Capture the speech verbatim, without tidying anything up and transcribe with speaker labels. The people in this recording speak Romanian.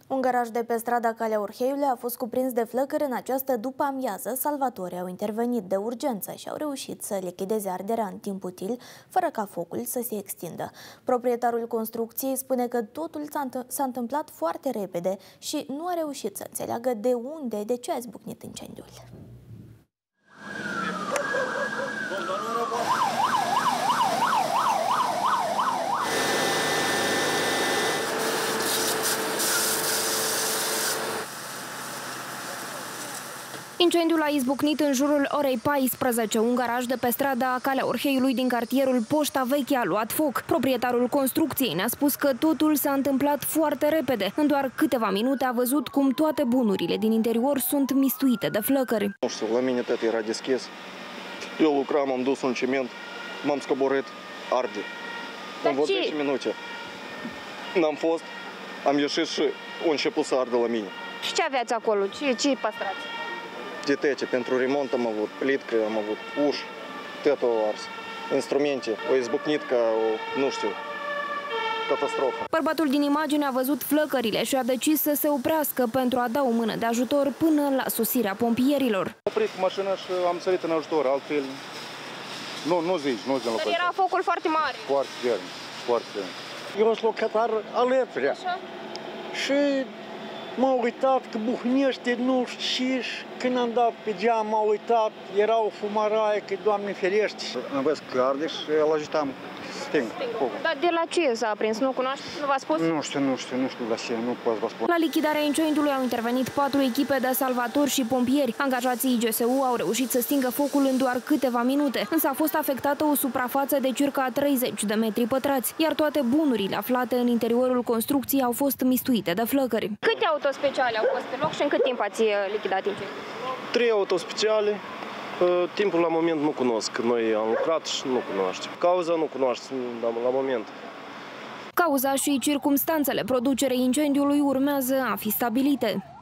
Speaker 1: Un garaj de pe strada Calea Orheiului a fost cuprins de flăcări în această după-amiază. Salvatorii au intervenit de urgență și au reușit să lichideze arderea în timp util, fără ca focul să se extindă. Proprietarul construcției spune că totul s-a întâmplat foarte repede și nu a reușit să înțeleagă de unde, de ce a izbucnit incendiul. Incendiul a izbucnit în jurul orei paisprezece. Un garaj de pe strada Calea Orheiului din cartierul Poșta Veche a luat foc. Proprietarul construcției ne-a spus că totul s-a întâmplat foarte repede. În doar câteva minute a văzut cum toate bunurile din interior sunt mistuite de flăcări.
Speaker 2: Nu știu, la mine tot era deschis. Eu lucram, am dus un ciment, m-am scoborât, arde. În vreo zece minute n-am fost, am ieșit și a început să ardă la mine.
Speaker 3: Și ce aveați acolo? Ce, ce păstrați?
Speaker 2: Ditece, pentru remont am avut plitcă, am avut uși, totul a ars. Instrumente, au izbucnit ca o, nu știu, catastrofă.
Speaker 1: Bărbatul din imagine a văzut flăcările și a decis să se oprească pentru a da o mână de ajutor până la sosirea pompierilor.
Speaker 4: Am oprit mașina și am sărit în ajutor, altfel nu, nu zici, nu zici.
Speaker 3: Dar era focul foarte mare.
Speaker 4: Foarte tare, foarte tare.
Speaker 5: Eu sunt locatar alături. Și m-am uitat că buhnește, nu știu ce, și când am dat pe geam, m-am uitat, era o fumăraie, că Doamne ferește.
Speaker 4: Am văzut că arde și îl ajutam să sting focul.
Speaker 3: Dar de la ce s-a aprins? Nu cunoașteți? Nu v-a spus?
Speaker 4: Nu știu, nu știu, nu știu la ce, nu pot să vă spun.
Speaker 1: La lichidarea incendiului au intervenit patru echipe de salvatori și pompieri. Angajații I G S U au reușit să stingă focul în doar câteva minute, însă a fost afectată o suprafață de circa treizeci de metri pătrați, iar toate bunurile aflate în interiorul construcției au fost mistuite de flăcări.
Speaker 3: Câte autospeciale au fost pe loc și în cât timp ați lichidat incendiul?
Speaker 6: Trei autospeciale. Timpul la moment nu cunosc. Noi am lucrat și nu cunoaștem. Cauza nu cunoaștem la moment.
Speaker 1: Cauza și circumstanțele producerei incendiului urmează a fi stabilite.